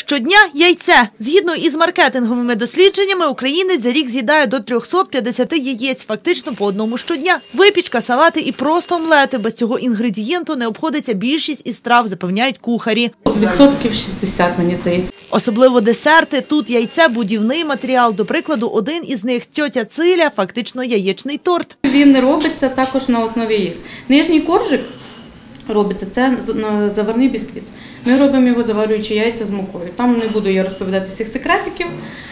Щодня – яйце. Згідно із маркетинговими дослідженнями, українець за рік з'їдає до 350 яєць, фактично по одному щодня. Випічка, салати і просто омлети. Без цього інгредієнту не обходиться більшість із страв, запевняють кухарі. 60%, мені здається. Особливо десерти. Тут яйце – будівний матеріал. До прикладу, один із них – тьотя Циля, фактично яєчний торт. Він робиться також на основі яєць. Нижній коржик робиться, це заварний бісквіт. Ми робимо його, заварюючи яйця з мукою. Там не буду я розповідати всіх секретиків,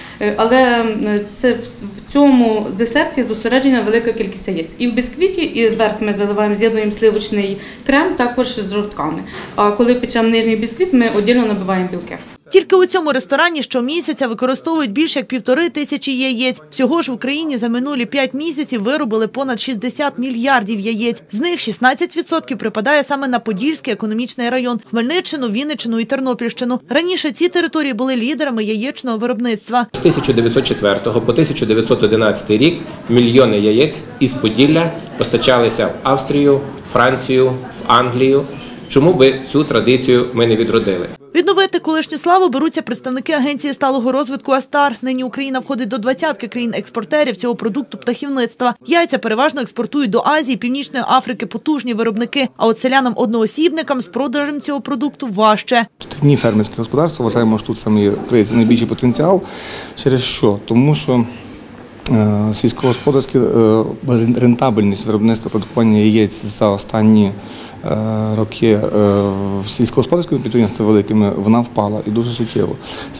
але це в цьому десерті зосереджена велика кількість яєць. І в бісквіті, і вверх ми заливаємо, з'єднуємо сливочний крем також з жовтками. А коли печемо нижній бісквіт, ми віддільно набиваємо білки. Тільки у цьому ресторані щомісяця використовують більше як 1500 яєць. Всього ж в Україні за минулі 5 місяців виробили понад 60 мільярдів яєць. З них 16% припадає саме на Подільський економічний район – Хмельниччину, Вінниччину і Тернопільщину. Раніше ці території були лідерами яєчного виробництва. З 1904 по 1911 рік мільйони яєць із Поділля постачалися в Австрію, Францію, в Англію. Чому би цю традицію ми не відродили? Відновити колишню славу беруться представники Агенції сталого розвитку «Астар». Нині Україна входить до 20-ки країн-експортерів цього продукту птахівництва. Яйця переважно експортують до Азії, Північної Африки потужні виробники. А от селянам-одноосібникам з продажем цього продукту важче. Дрібні фермерські господарства, вважаємо, що тут саме криється найбільший потенціал. Через що? Тому що сільськогосподарська рентабельність виробництва продукування яєць за останні роки в сільськогосподарському підприємстві великими вона впала і дуже суттєво.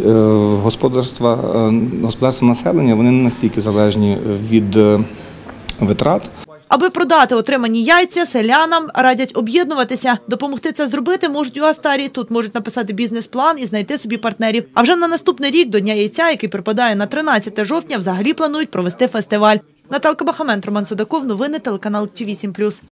Господарства населення вони не настільки залежні від витрат. Аби продати отримані яйця, селянам радять об'єднуватися. Допомогти це зробити можуть у Астарі. Тут можуть написати бізнес-план і знайти собі партнерів. А вже на наступний рік до Дня яйця, який припадає на 13 жовтня, взагалі планують провести фестиваль. Наталка Бахамен, Роман Судаков, новини, телеканал ТВ7+.